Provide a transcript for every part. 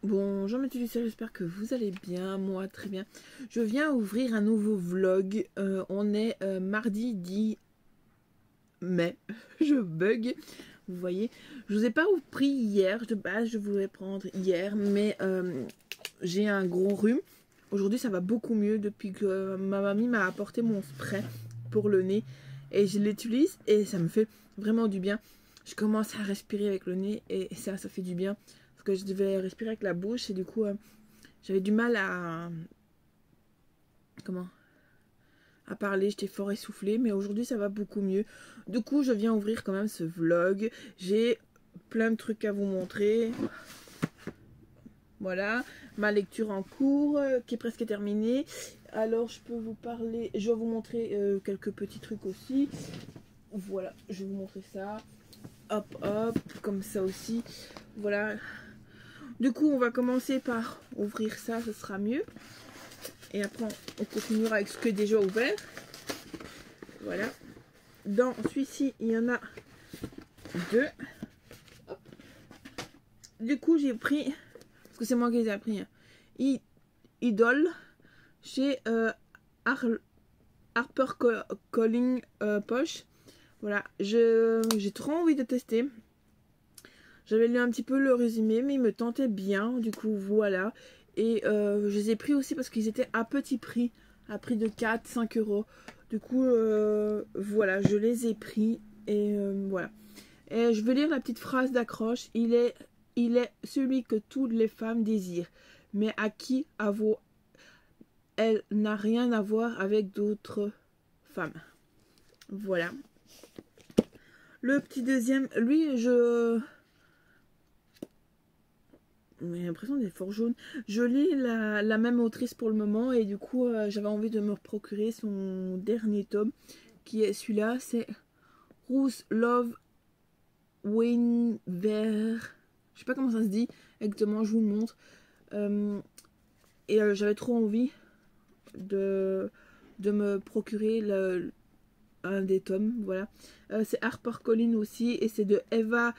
Bonjour mes petits, j'espère que vous allez bien, moi très bien. Je viens ouvrir un nouveau vlog, on est mardi 10 mai, je bug, vous voyez. Je vous ai pas pris hier, de base je voulais prendre hier, mais j'ai un gros rhume. Aujourd'hui ça va beaucoup mieux depuis que ma mamie m'a apporté mon spray pour le nez. Et je l'utilise et ça me fait vraiment du bien. Je commence à respirer avec le nez et ça fait du bien. Parce que je devais respirer avec la bouche et du coup j'avais du mal à parler, j'étais fort essoufflée, mais aujourd'hui ça va beaucoup mieux. Du coup je viens ouvrir quand même ce vlog. J'ai plein de trucs à vous montrer. Voilà, ma lecture en cours qui est presque terminée. Alors je peux vous parler, je vais vous montrer quelques petits trucs aussi. Voilà, je vais vous montrer ça. Hop hop, comme ça aussi. Voilà. Du coup, on va commencer par ouvrir ça, ce sera mieux. Et après, on continuera avec ce que déjà ouvert. Voilà. Dans celui-ci, il y en a deux. Hop. Du coup, j'ai pris, parce que c'est moi qui les ai pris, hein, Idol chez HarperCollins Poche. Voilà, j'ai trop envie de tester. J'avais lu un petit peu le résumé, mais il me tentait bien, du coup voilà. Et je les ai pris aussi parce qu'ils étaient à petit prix, à prix de 4-5 euros. Du coup voilà, je les ai pris et voilà. Et je vais lire la petite phrase d'accroche. Il est celui que toutes les femmes désirent, mais à qui elle n'a rien à voir avec d'autres femmes. Voilà. Le petit deuxième, lui, j'ai l'impression d'être fort jaune. Je lis la même autrice pour le moment et du coup j'avais envie de me procurer son dernier tome qui est celui-là, c'est Rose Love Winver. Je sais pas comment ça se dit exactement, je vous le montre. Et j'avais trop envie de me procurer un des tomes, voilà. C'est HarperCollins aussi et c'est de Eva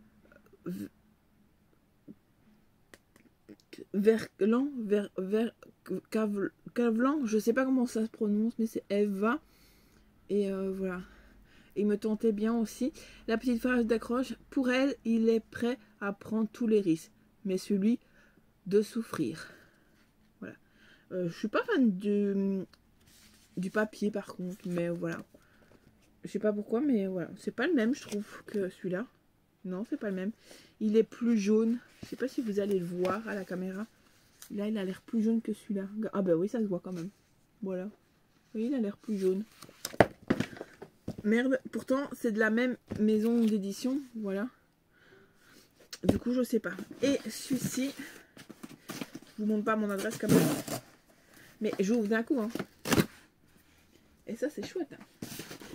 Cavlan, je sais pas comment ça se prononce, mais c'est Eva. Et voilà. Il me tentait bien aussi. La petite phrase d'accroche, pour elle, il est prêt à prendre tous les risques, mais celui de souffrir. Voilà. Je suis pas fan du papier par contre, mais voilà. Je sais pas pourquoi, mais voilà. C'est pas le même, je trouve, que celui-là. Non, c'est pas le même. Il est plus jaune. Je sais pas si vous allez le voir à la caméra. Là, il a l'air plus jaune que celui-là. Ah bah oui, ça se voit quand même. Voilà. Oui, il a l'air plus jaune. Merde, pourtant, c'est de la même maison d'édition. Voilà. Du coup, je sais pas. Et celui-ci, je vous montre pas mon adresse quand même. Mais j'ouvre d'un coup. Hein. Et ça, c'est chouette. Hein.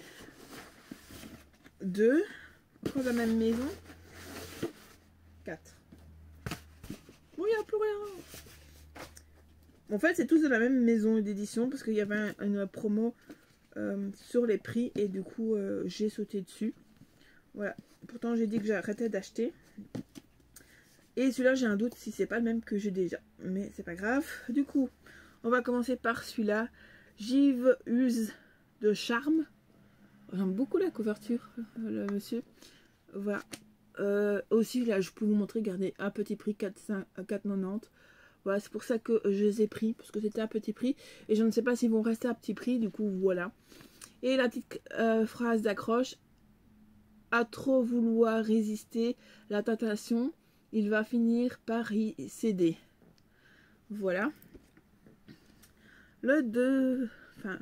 2. Encore de la même maison. 4. Bon, il n'y a plus rien. En fait, c'est tous de la même maison d'édition parce qu'il y avait une promo sur les prix et du coup, j'ai sauté dessus. Voilà. Pourtant, j'ai dit que j'arrêtais d'acheter. Et celui-là, j'ai un doute si c'est pas le même que j'ai déjà. Mais c'est pas grave. Du coup, on va commencer par celui-là. Givre use de charme. J'aime beaucoup la couverture, le monsieur. Voilà. Aussi, là, je peux vous montrer, regardez, un petit prix 4,90. Voilà, c'est pour ça que je les ai pris, parce que c'était un petit prix. Et je ne sais pas s'ils vont rester à petit prix, du coup, voilà. Et la petite phrase d'accroche. À trop vouloir résister la tentation, il va finir par y céder. Voilà. Le 2... Enfin...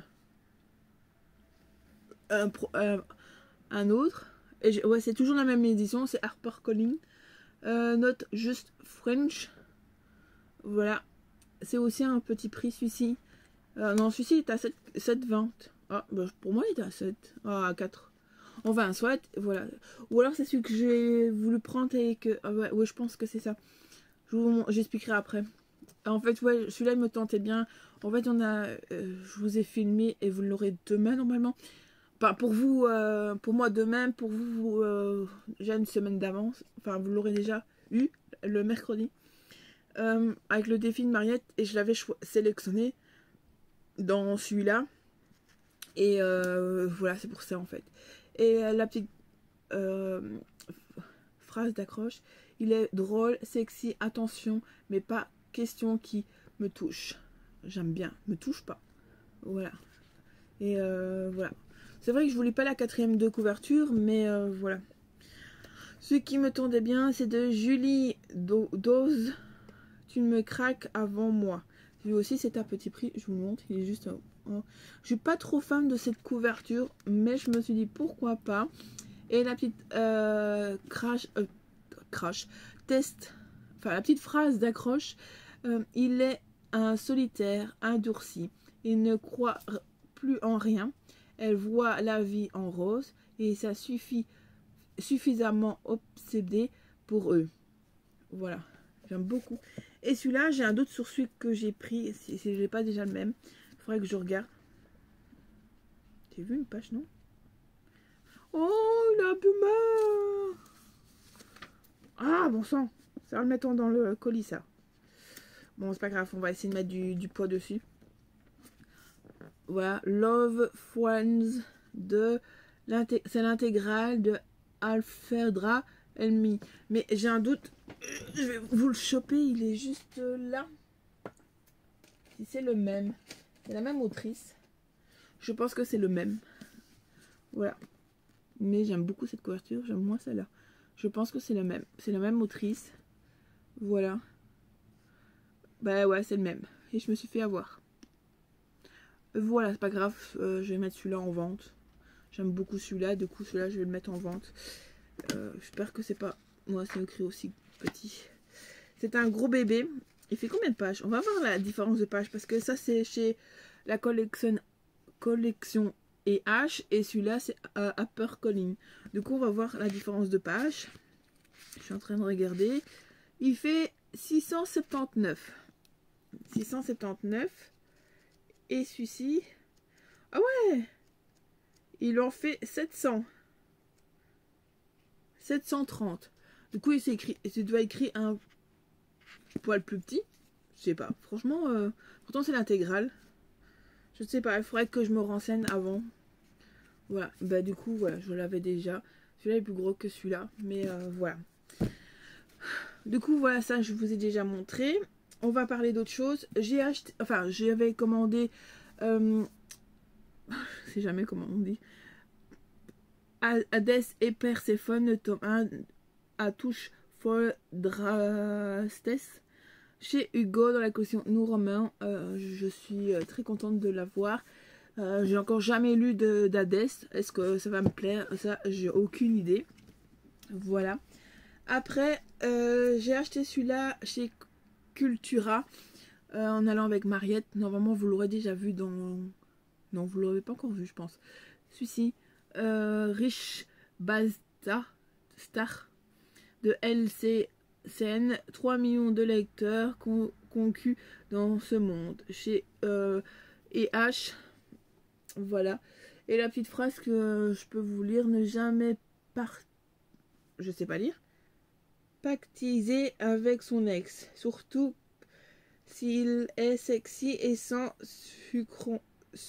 un autre. Et ouais, c'est toujours la même édition, c'est HarperCollins. Note juste French. Voilà. C'est aussi un petit prix, celui-ci. Non, celui-ci est à 7,20. Ah, bah, pour moi, il est à 7. Ah, à 4. Enfin, soit, voilà. Ou alors, c'est celui que j'ai voulu prendre et que... Ah, ouais, je pense que c'est ça. J'expliquerai après. En fait, ouais, celui-là, il me tentait bien. En fait, je vous ai filmé et vous l'aurez demain, normalement. Enfin, pour vous, pour moi demain, pour vous, déjà une semaine d'avance. Enfin, vous l'aurez déjà eu le mercredi. avec le défi de Mariette et je l'avais sélectionné dans celui-là. Et voilà, c'est pour ça en fait. Et la petite phrase d'accroche, il est drôle, sexy, attention, mais pas question qui me touche. J'aime bien, me touche pas. Voilà. Et voilà. C'est vrai que je voulais pas la 4e de couverture, mais voilà. Ce qui me tendait bien, c'est de Julie Dose. Tu me craques avant moi. Lui aussi, c'est à petit prix. Je vous le montre, il est juste... Je suis pas trop fan de cette couverture, mais je me suis dit pourquoi pas. Et la petite crash test, enfin la petite phrase d'accroche, il est un solitaire endurci. Il ne croit plus en rien. Elle voit la vie en rose et ça suffit suffisamment obsédé pour eux. Voilà, j'aime beaucoup. Et celui-là, j'ai un doute sur celui que j'ai pris, si je n'ai pas déjà le même. Il faudrait que je regarde. J'ai vu une page, non? Oh, il a un peu marre. Ah, bon sang. Ça va le mettre dans le colis, ça. Bon, c'est pas grave, on va essayer de mettre du poids dessus. Voilà, Love Friends de... C'est l'intégrale de Alfredra Elmi. Mais j'ai un doute. Je vais vous le choper, il est juste là. Si c'est le même. C'est la même autrice. Je pense que c'est le même. Voilà. Mais j'aime beaucoup cette couverture. J'aime moins celle-là. Je pense que c'est le même. C'est la même autrice. Voilà. Bah ouais, c'est le même. Et je me suis fait avoir. Voilà, c'est pas grave. Je vais mettre celui-là en vente. J'aime beaucoup celui-là. Du coup, celui-là, je vais le mettre en vente. J'espère que c'est pas... Moi, c'est écrit aussi petit. C'est un gros bébé. Il fait combien de pages? On va voir la différence de pages. Parce que ça, c'est chez la collection H. Et celui-là, c'est Upper Colline. Du coup, on va voir la différence de pages. Je suis en train de regarder. Il fait 679. 679. Et celui-ci... Ah ouais! Il en fait 700. 730. Du coup, il doit écrire un poil plus petit. Je sais pas. Franchement, pourtant c'est l'intégrale. Je ne sais pas. Il faudrait que je me renseigne avant. Voilà. Bah du coup, voilà. Je l'avais déjà. Celui-là est plus gros que celui-là. Mais voilà. Du coup, voilà. Ça, je vous ai déjà montré. On va parler d'autre chose. J'ai acheté... Enfin, j'avais commandé... je sais jamais comment on dit. Hadès et Perséphone, tome 1 à touche Foldrastes chez Hugo dans la collection Nous Romains. Je suis très contente de l'avoir. J'ai encore jamais lu d'Hadès. Est-ce que ça va me plaire? Ça, j'ai aucune idée. Voilà. Après, j'ai acheté celui-là chez Cultura en allant avec Mariette. Normalement, vous l'aurez déjà vu dans... Non, vous l'aurez pas encore vu, je pense. Celui-ci. Rich Basta Star de LCN, 3 millions de lecteurs concus dans ce monde chez EH. Voilà. Et la petite phrase que je peux vous lire: ne jamais je sais pas lire. Pactiser avec son ex, surtout s'il est sexy et sans succurbe.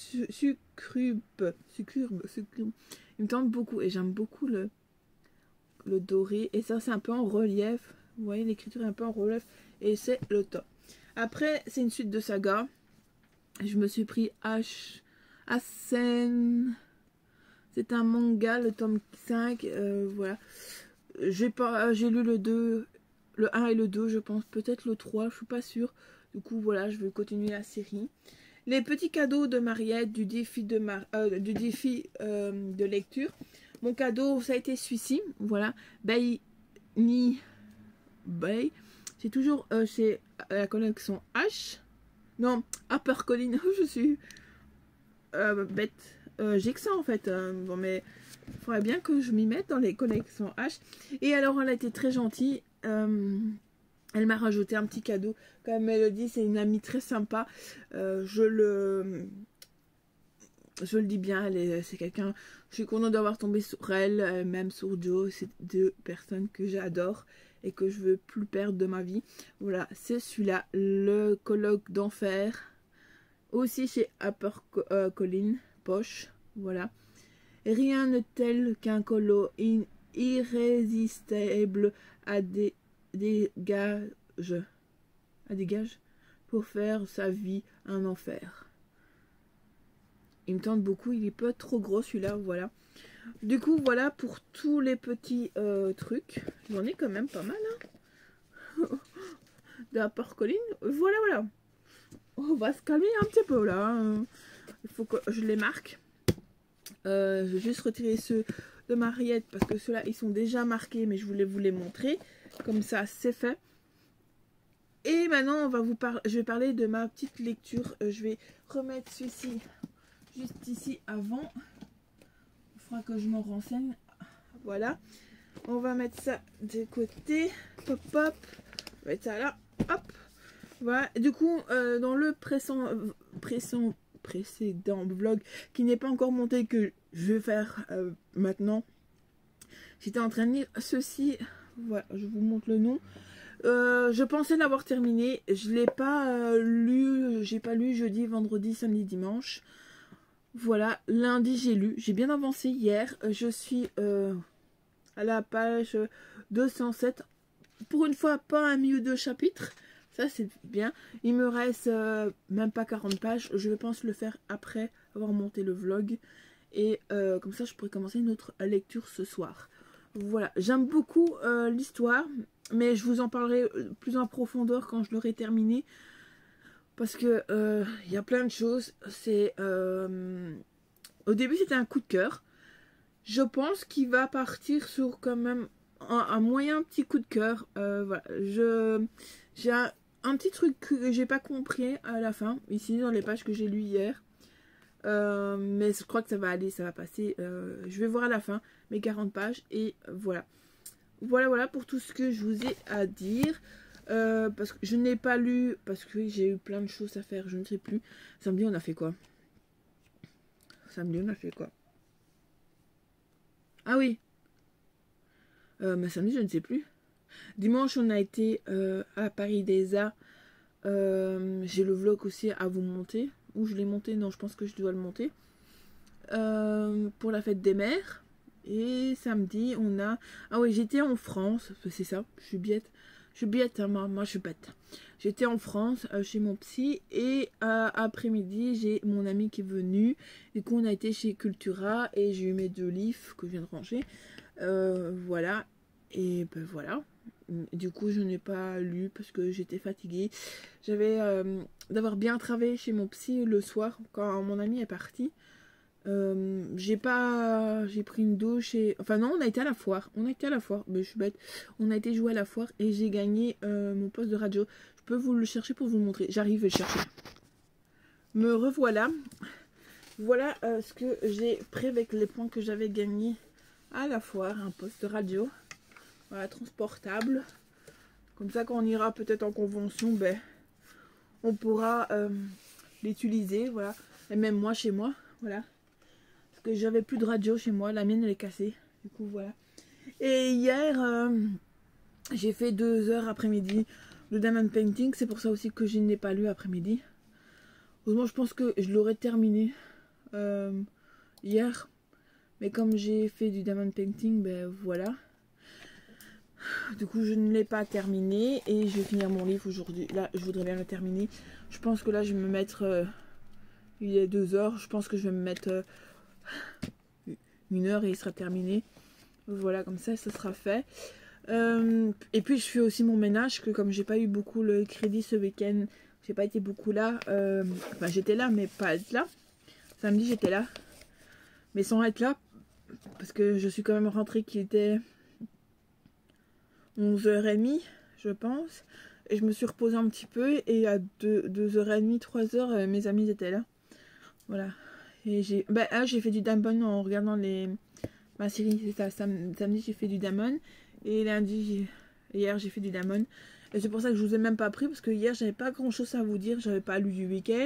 Il me tente beaucoup et j'aime beaucoup le doré. Et ça, c'est un peu en relief. Vous voyez, l'écriture est un peu en relief et c'est le top. Après, c'est une suite de saga. Je me suis pris Asen. C'est un manga, le tome 5. Voilà. J'ai lu le 2, le 1 et le 2, je pense. Peut-être le 3, je suis pas sûre. Du coup, voilà, je vais continuer la série. Les petits cadeaux de Mariette du défi de lecture. Mon cadeau, ça a été celui-ci. Voilà. Bay. C'est toujours chez la collection H. Non, Upper Colline. Je suis bête. J'ai que ça en fait. Bon, mais il faudrait bien que je m'y mette dans les collections H. Et alors, elle a été très gentille. Elle m'a rajouté un petit cadeau. Comme elle le dit, c'est une amie très sympa. Je le dis bien, c'est quelqu'un... Je suis contente d'avoir tombé sur elle, même sur Joe. C'est deux personnes que j'adore. et que je veux plus perdre de ma vie. Voilà, c'est celui-là, le colloque d'enfer. Aussi chez HarperCollins, poche, voilà. Rien de tel qu'un colo irrésistible à des gages pour faire sa vie un enfer. Il me tente beaucoup, il est pas trop gros celui-là, voilà. Du coup, voilà pour tous les petits trucs. J'en ai quand même pas mal, hein. De HarperCollins, voilà, voilà. On va se calmer un petit peu là. Il faut que je les marque. Je vais juste retirer ceux de Mariette parce que ceux-là ils sont déjà marqués, mais je voulais vous les montrer. Comme ça, c'est fait. Et maintenant, je vais parler de ma petite lecture. Je vais remettre ceci juste ici avant. Il faudra que je me renseigne. Voilà. On va mettre ça de côté. Hop, hop. On va mettre ça là. Hop. Voilà. Du coup, dans le précédent vlog qui n'est pas encore monté, que je vais faire maintenant, j'étais en train de lire ceci. Voilà, je vous montre le nom. Je pensais l'avoir terminé, je l'ai pas lu, j'ai pas lu jeudi, vendredi, samedi, dimanche. Voilà, lundi j'ai lu, j'ai bien avancé hier. Je suis à la page 207. Pour une fois, pas un milieu de chapitre. Ça c'est bien. Il me reste même pas 40 pages. Je pense le faire après avoir monté le vlog. Et comme ça je pourrais commencer une autre lecture ce soir. Voilà, j'aime beaucoup l'histoire. Mais je vous en parlerai plus en profondeur quand je l'aurai terminé. Parce que y a plein de choses. C'est au début c'était un coup de cœur. Je pense qu'il va partir sur quand même un moyen petit coup de cœur. Voilà, j'ai un petit truc que j'ai pas compris à la fin, ici dans les pages que j'ai lues hier. Mais je crois que ça va aller, ça va passer. Je vais voir à la fin mes 40 pages et voilà. Voilà pour tout ce que je vous ai à dire. Parce que je n'ai pas lu, parce que j'ai eu plein de choses à faire, je ne sais plus. Samedi on a fait quoi? Samedi on a fait quoi? Ah oui. Mais samedi je ne sais plus. Dimanche on a été à Paris des Arts. J'ai le vlog aussi à vous monter. Ou je l'ai monté? Non, je pense que je dois le monter. Pour la fête des mères. Et samedi on a... Ah oui, j'étais en France. C'est ça, je suis bête. Je suis bête, hein, moi je suis bête. J'étais en France chez mon psy. Et après-midi j'ai mon ami qui est venu. Du coup on a été chez Cultura. Et j'ai eu mes 2 livres que je viens de ranger. Voilà. Et ben voilà. Du coup je n'ai pas lu parce que j'étais fatiguée. J'avais d'avoir bien travaillé chez mon psy le soir quand mon ami est parti. J'ai pris une douche et enfin non, on a été à la foire, mais je suis bête, on a été jouer à la foire et j'ai gagné mon poste de radio. Je peux vous le chercher pour vous le montrer, j'arrive à le chercher. Me revoilà. Voilà ce que j'ai pris avec les points que j'avais gagnés à la foire, un poste de radio, voilà, transportable, comme ça quand on ira peut-être en convention, ben on pourra l'utiliser, voilà, et même moi chez moi, voilà. Que j'avais plus de radio chez moi, la mienne elle est cassée, du coup voilà. Et hier j'ai fait 2 heures après-midi de diamond painting, c'est pour ça aussi que je n'ai pas lu après-midi. Heureusement je pense que je l'aurais terminé hier, mais comme j'ai fait du diamond painting, ben voilà, du coup je ne l'ai pas terminé et je vais finir mon livre aujourd'hui. Là je voudrais bien le terminer, je pense que là je vais me mettre il est 2 heures, je pense que je vais me mettre 1 heure et il sera terminé. Voilà, comme ça sera fait. Et puis je fais aussi mon ménage, que comme j'ai pas eu beaucoup le crédit ce week-end, j'ai pas été beaucoup là. Enfin j'étais là mais pas être là. Samedi j'étais là, mais sans être là, parce que je suis quand même rentrée qu'il était 11h30 je pense. Et je me suis reposée un petit peu et à 2h30, 3h mes amis étaient là. Voilà. Et j'ai fait du Damon en regardant ma série, c'est ça. Samedi j'ai fait du Damon et hier j'ai fait du Damon. Et c'est pour ça que je vous ai même pas pris, parce que hier j'avais pas grand chose à vous dire, j'avais pas lu du week-end.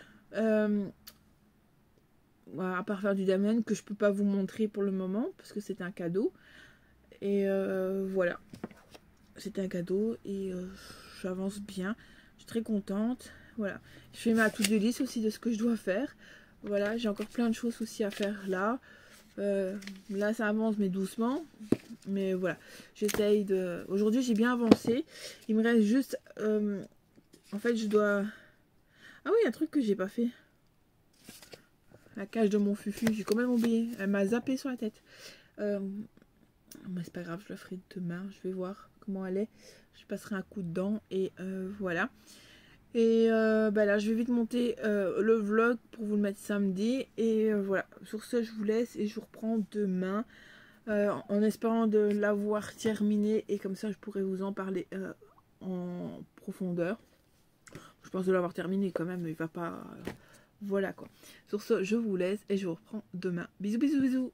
Voilà, à part faire du Damon que je peux pas vous montrer pour le moment parce que c'est un cadeau. Et voilà. c'était un cadeau et j'avance bien. Je suis très contente. Voilà. Je fais ma to-do list aussi de ce que je dois faire. Voilà, j'ai encore plein de choses aussi à faire là. Là, ça avance, mais doucement. Mais voilà, j'essaye de... Aujourd'hui, j'ai bien avancé. Il me reste juste... en fait, je dois... Ah oui, un truc que j'ai pas fait. La cage de mon fufu, j'ai quand même oublié. Elle m'a zappé sur la tête. Mais c'est pas grave, je la ferai demain. Je vais voir comment elle est. Je passerai un coup dedans et voilà. Et bah là, je vais vite monter le vlog pour vous le mettre samedi. Et voilà, sur ce, je vous laisse et je vous reprends demain. En espérant de l'avoir terminé. Et comme ça, je pourrai vous en parler en profondeur. Je pense de l'avoir terminé quand même. Il va pas... Voilà quoi. Sur ce, je vous laisse et je vous reprends demain. Bisous, bisous, bisous.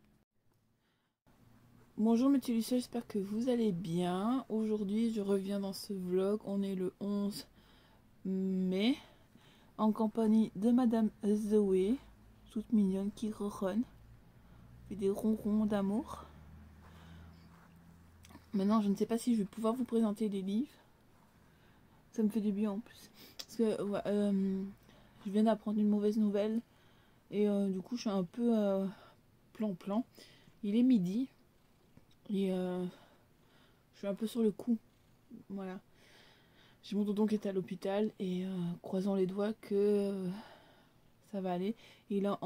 Bonjour mes petits Lucioles, j'espère que vous allez bien. Aujourd'hui, je reviens dans ce vlog. On est le 11 mai. En compagnie de Madame Zoé. Toute mignonne qui ronronne. Fait des ronrons d'amour. Maintenant, je ne sais pas si je vais pouvoir vous présenter les livres. Ça me fait du bien en plus. Parce que je viens d'apprendre une mauvaise nouvelle. Et du coup, je suis un peu plan-plan. Il est midi. Et je suis un peu sur le coup. Voilà. J'ai mon tonton qui est à l'hôpital. Et croisant les doigts que ça va aller. Il a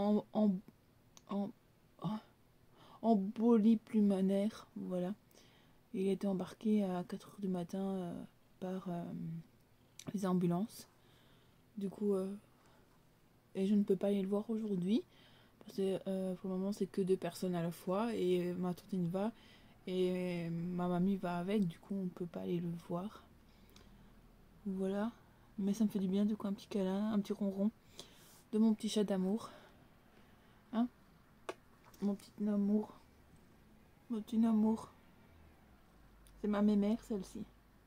embolie pulmonaire. Voilà. Il a été embarqué à 4 h du matin par les ambulances. Du coup, et je ne peux pas aller le voir aujourd'hui. Parce que pour le moment, c'est que 2 personnes à la fois. Et ma tantine va. Et ma mamie va avec. Du coup, on ne peut pas aller le voir. Voilà. Mais ça me fait du bien. Du coup, un petit câlin, un petit ronron de mon petit chat d'amour. Hein? Mon petit amour. Mon petit amour. C'est ma mémère, celle-ci.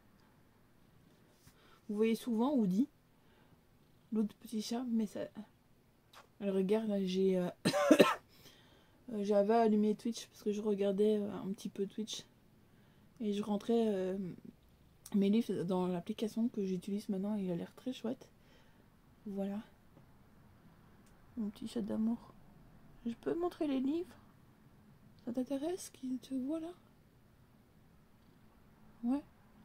Vous voyez souvent Woody, l'autre petit chat, mais ça... Alors regarde, là, j'avais allumé Twitch parce que je regardais un petit peu Twitch. Et je rentrais mes livres dans l'application que j'utilise maintenant. Il a l'air très chouette. Voilà. Mon petit chat d'amour. Je peux montrer les livres? Ça t'intéresse qui te voit là? Ouais.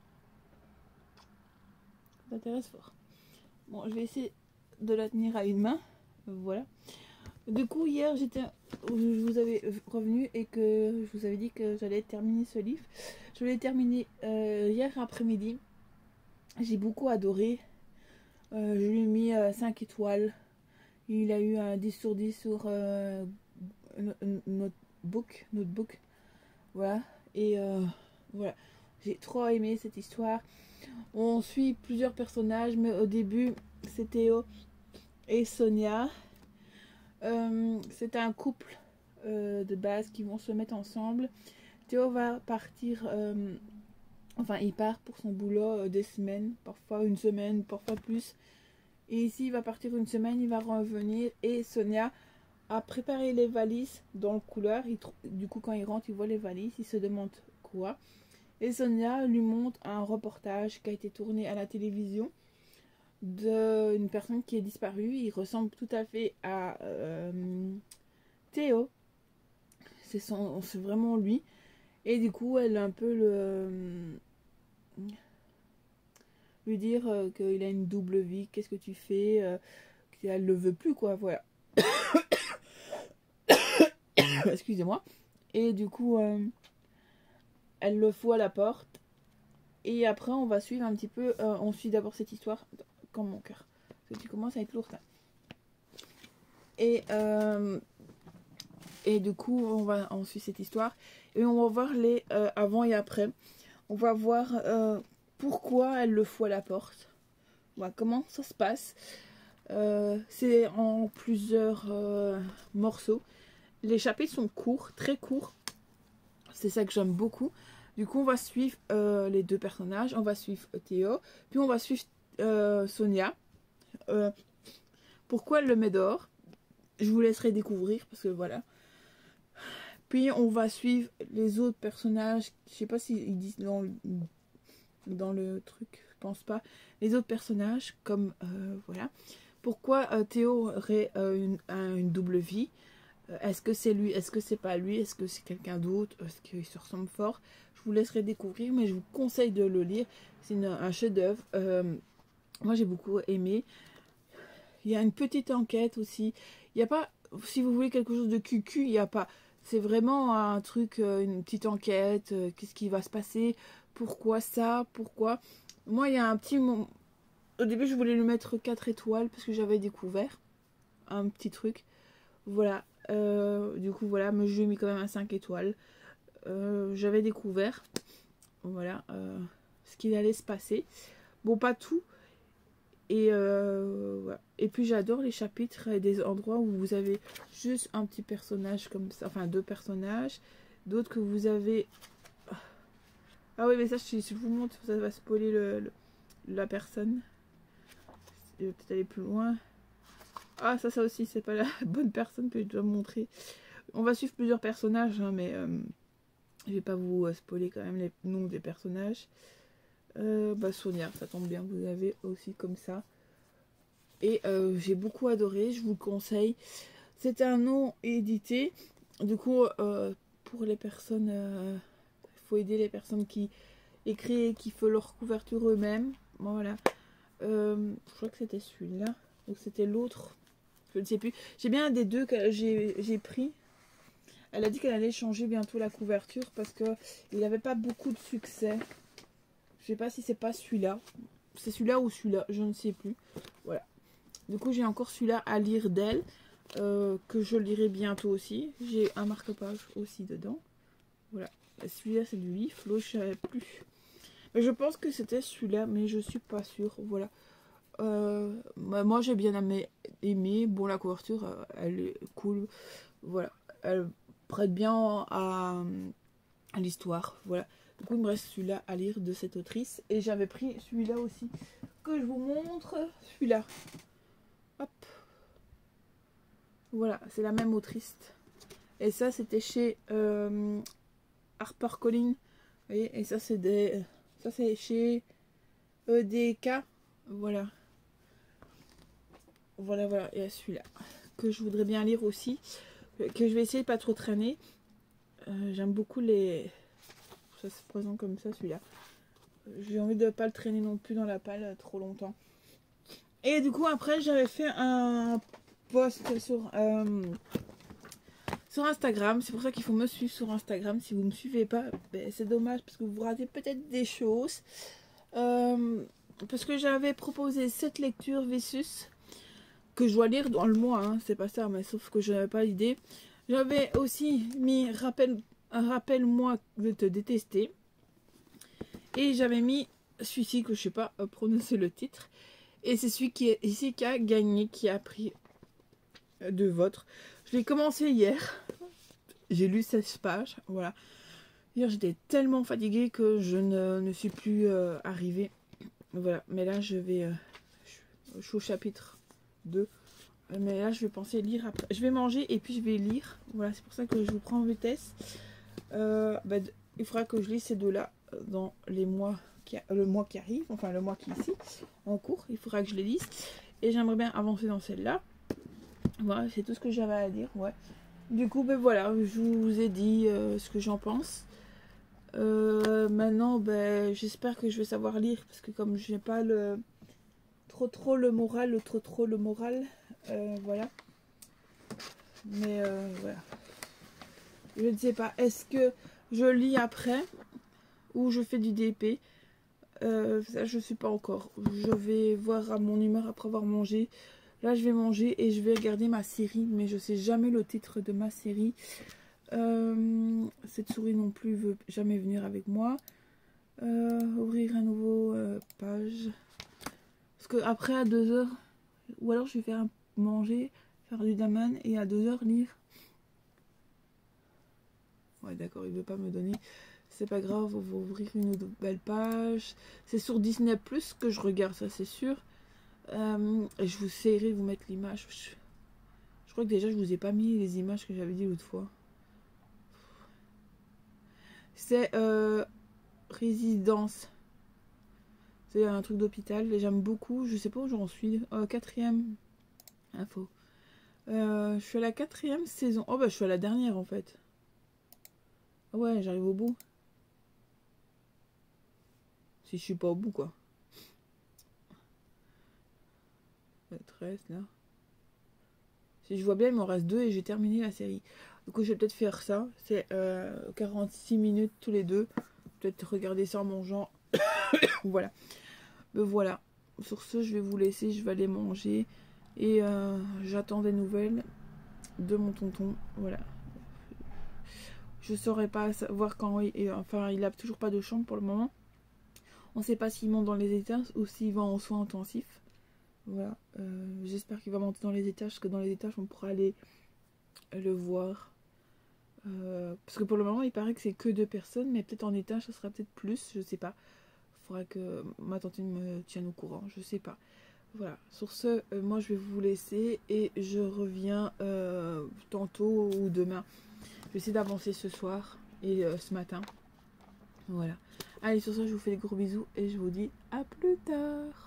Ça t'intéresse fort. Bon, je vais essayer de la tenir à une main. Voilà. Du coup, hier, je vous avais revenu et que je vous avais dit que j'allais terminer ce livre. Je l'ai terminé hier après-midi. J'ai beaucoup adoré. Je lui ai mis 5 étoiles. Il a eu un 10 sur 10 sur Notebook. Voilà. Et voilà. J'ai trop aimé cette histoire. On suit plusieurs personnages, mais au début, c'est Théo et Sonia. C'est un couple de base qui vont se mettre ensemble. Théo va partir, enfin il part pour son boulot des semaines, parfois une semaine, parfois plus. Et ici il va partir une semaine, il va revenir et Sonia a préparé les valises dans le couloir. Du coup quand il rentre il voit les valises, il se demande quoi. Et Sonia lui montre un reportage qui a été tourné à la télévision d'une personne qui est disparue. Il ressemble tout à fait à Théo. C'est vraiment lui. Et du coup, elle a un peu lui dire qu'il a une double vie. Qu'est-ce que tu fais? Elle le veut plus, quoi. Voilà. Excusez-moi. Et du coup, elle le fout à la porte. Et après, on va suivre un petit peu. On suit d'abord cette histoire. Comme mon cœur. Parce que tu commences à être lourd, là. Et du coup, on suit cette histoire. Et on va voir les avant et après. On va voir pourquoi elle le fout à la porte. Voilà, comment ça se passe. C'est en plusieurs morceaux. Les chapitres sont courts, très courts. C'est ça que j'aime beaucoup. Du coup, on va suivre les 2 personnages. On va suivre Théo. Puis on va suivre Sonia. Pourquoi elle le met dehors? Je vous laisserai découvrir parce que voilà. Puis on va suivre les autres personnages. Je sais pas s'ils disent dans dans le truc, je pense pas. Les autres personnages, comme voilà. Pourquoi Théo aurait une double vie? Est-ce que c'est lui? Est-ce que c'est pas lui? Est-ce que c'est quelqu'un d'autre? Est-ce qu'il se ressemble fort? Je vous laisserai découvrir, mais je vous conseille de le lire. C'est un chef-d'œuvre. Moi, j'ai beaucoup aimé. Il y a une petite enquête aussi. Il n'y a pas, si vous voulez quelque chose de cucu, il n'y a pas. C'est vraiment un truc, une petite enquête. Qu'est-ce qui va se passer? Pourquoi ça? Pourquoi? Moi, il y a un petit moment. Au début, je voulais lui mettre 4 étoiles parce que j'avais découvert un petit truc. Voilà. Du coup, voilà. Mais je lui ai mis quand même un 5 étoiles. J'avais découvert. Voilà. Ce qu'il allait se passer. Bon, pas tout. Et, voilà. Et puis j'adore les chapitres et des endroits où vous avez juste un petit personnage comme ça, enfin 2 personnages, d'autres que vous avez. Ah oui, mais ça, si je vous montre, ça va spoiler la personne. Je vais peut-être aller plus loin. Ah, ça aussi, c'est pas la bonne personne que je dois montrer. On va suivre plusieurs personnages, hein, mais je vais pas vous spoiler quand même les noms des personnages. Sonia, ça tombe bien, vous avez aussi comme ça. Et j'ai beaucoup adoré, je vous le conseille. C'est un nom édité. Du coup, pour les personnes, il faut aider les personnes qui écrivent, qui font leur couverture eux-mêmes. Voilà. Je crois que c'était celui-là. Donc c'était l'autre. Je ne sais plus. J'ai bien un des deux que j'ai pris. Elle a dit qu'elle allait changer bientôt la couverture parce que il n'avait pas beaucoup de succès. Je sais pas si c'est pas celui-là. C'est celui-là ou celui-là, je ne sais plus. Voilà. Du coup, j'ai encore celui-là à lire d'elle, que je lirai bientôt aussi. J'ai un marque-page aussi dedans. Voilà. Celui-là, c'est du livre. L'autre, je ne savais plus. Mais je pense que c'était celui-là, mais je suis pas sûre. Voilà. Moi, j'ai bien aimé. Bon, la couverture, elle est cool. Voilà. Elle prête bien à l'histoire. Voilà. Du coup, il me reste celui-là à lire de cette autrice. Et j'avais pris celui-là aussi, que je vous montre. Celui-là. Hop. Voilà, c'est la même autrice. Et ça, c'était chez HarperCollins. Vous voyez, et ça, c'est ça, c'est chez EDK. Voilà. Voilà, voilà. Et celui-là, que je voudrais bien lire aussi. Que je vais essayer de pas trop traîner. J'aime beaucoup les... Ça se présente comme ça, celui-là. J'ai envie de pas le traîner non plus dans la palle trop longtemps. Et du coup, après, j'avais fait un post sur Instagram. C'est pour ça qu'il faut me suivre sur Instagram. Si vous ne me suivez pas, ben, c'est dommage parce que vous ratez peut-être des choses. Parce que j'avais proposé cette lecture Versus que je dois lire dans le mois. Hein, c'est pas ça, mais sauf que je n'avais pas l'idée. J'avais aussi mis Rappelle-moi de te détester. Et j'avais mis celui-ci que je sais pas prononcer le titre. Et c'est celui qui est ici qui a gagné, qui a pris de votre. Je l'ai commencé hier. J'ai lu 16 pages. Voilà. Hier, j'étais tellement fatiguée que je ne suis plus arrivée. Voilà. Mais là, je vais... je suis au chapitre 2. Mais là, je vais penser lire après. Je vais manger et puis je vais lire. Voilà, c'est pour ça que je vous prends en vitesse. Il faudra que je lise ces deux-là dans les mois le mois qui arrive. Enfin, le mois qui est ici, en cours. Il faudra que je les lise. Et j'aimerais bien avancer dans celle-là. Voilà, c'est tout ce que j'avais à dire. Ouais. Du coup, ben voilà, je vous ai dit ce que j'en pense. Maintenant, ben, j'espère que je vais savoir lire. Parce que comme je n'ai pas le... trop le moral, voilà. Mais voilà. Je ne sais pas. Est-ce que je lis après ou je fais du DP? Ça, je ne sais pas encore. Je vais voir à mon humeur après avoir mangé. Là, je vais manger et je vais regarder ma série. Mais je ne sais jamais le titre de ma série. Cette souris non plus veut jamais venir avec moi. Ouvrir un nouveau page. Parce que après à 2h, ou alors je vais faire manger, faire du daman et à 2h lire. Ouais d'accord, il veut pas me donner. C'est pas grave, on va ouvrir une nouvelle page. C'est sur Disney Plus que je regarde, ça c'est sûr. Et je vous essaierai de vous mettre l'image. Je crois que déjà je vous ai pas mis les images que j'avais dit l'autre fois. C'est Résidence C'est un truc d'hôpital et j'aime beaucoup. Je sais pas où j'en suis. Quatrième info. Je suis à la 4e saison. Oh bah je suis à la dernière en fait. Ah ouais, j'arrive au bout. Si je suis pas au bout quoi. 13 là. Si je vois bien, il m'en reste 2 et j'ai terminé la série. Du coup, je vais peut-être faire ça. C'est 46 minutes tous les deux. Peut-être regarder ça en mangeant. Voilà. Voilà. Sur ce, je vais vous laisser. Je vais aller manger. Et j'attends des nouvelles de mon tonton. Voilà. Je saurais pas savoir quand enfin, il a toujours pas de chambre pour le moment. On sait pas s'il monte dans les étages ou s'il va en soins intensifs. Voilà. J'espère qu'il va monter dans les étages, parce que dans les étages, on pourra aller le voir. Parce que pour le moment, il paraît que c'est que 2 personnes, mais peut-être en étage, ça sera peut-être plus, je sais pas. Il faudra que ma tante me tienne au courant, je sais pas. Voilà. Sur ce, moi, je vais vous laisser et je reviens tantôt ou demain. Je vais essayer d'avancer ce soir et ce matin. Voilà. Allez, sur ce, je vous fais des gros bisous et je vous dis à plus tard.